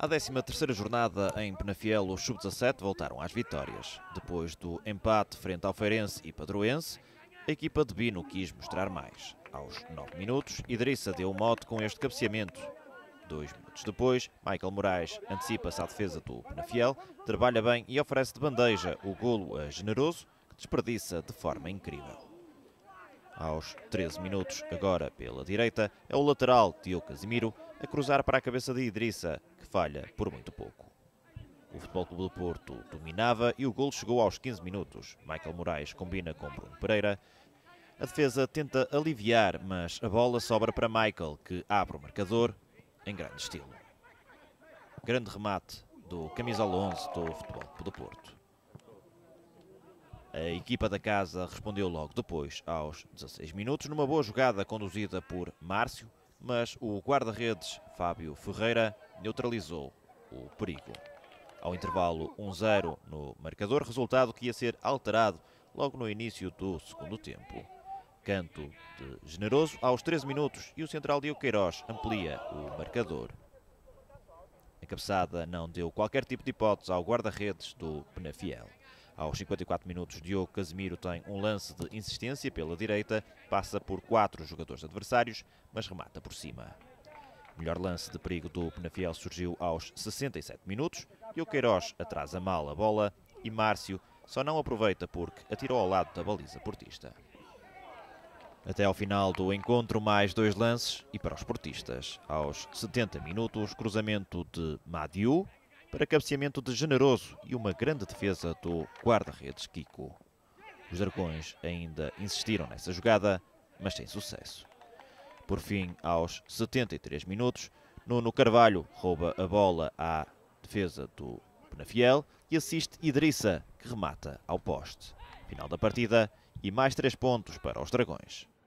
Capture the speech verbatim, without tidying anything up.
À décima terceira jornada em Penafiel, os sub dezassete voltaram às vitórias. Depois do empate frente ao Feirense e Padroense, a equipa de Bino quis mostrar mais. Aos nove minutos, Idrissa deu o mote com este cabeceamento. Dois minutos depois, Michael Moraes antecipa-se à defesa do Penafiel, trabalha bem e oferece de bandeja o golo a Generoso, que desperdiça de forma incrível. Aos treze minutos, agora pela direita, é o lateral Diogo Casimiro a cruzar para a cabeça de Idrissa, que falha por muito pouco. O Futebol Clube do Porto dominava e o golo chegou aos quinze minutos. Michael Moraes combina com Bruno Pereira. A defesa tenta aliviar, mas a bola sobra para Michael, que abre o marcador em grande estilo. Grande remate do camisola onze do Futebol Clube do Porto. A equipa da casa respondeu logo depois, aos dezasseis minutos, numa boa jogada conduzida por Márcio, mas o guarda-redes Fábio Ferreira neutralizou o perigo. Ao intervalo um zero no marcador, resultado que ia ser alterado logo no início do segundo tempo. Canto de Generoso aos treze minutos e o central Diogo Queiroz amplia o marcador. A cabeçada não deu qualquer tipo de hipótese ao guarda-redes do Penafiel. Aos cinquenta e quatro minutos, Diogo Casimiro tem um lance de insistência pela direita, passa por quatro jogadores adversários, mas remata por cima. O melhor lance de perigo do Penafiel surgiu aos sessenta e sete minutos. Diogo Queiroz atrasa mal a bola e Márcio só não aproveita porque atirou ao lado da baliza portista. Até ao final do encontro, mais dois lances e para os portistas. Aos setenta minutos, cruzamento de Madiu para cabeceamento de Generoso e uma grande defesa do guarda-redes Kiko. Os Dragões ainda insistiram nessa jogada, mas sem sucesso. Por fim, aos setenta e três minutos, Nuno Carvalho rouba a bola à defesa do Penafiel e assiste Idrissa, que remata ao poste. Final da partida e mais três pontos para os Dragões.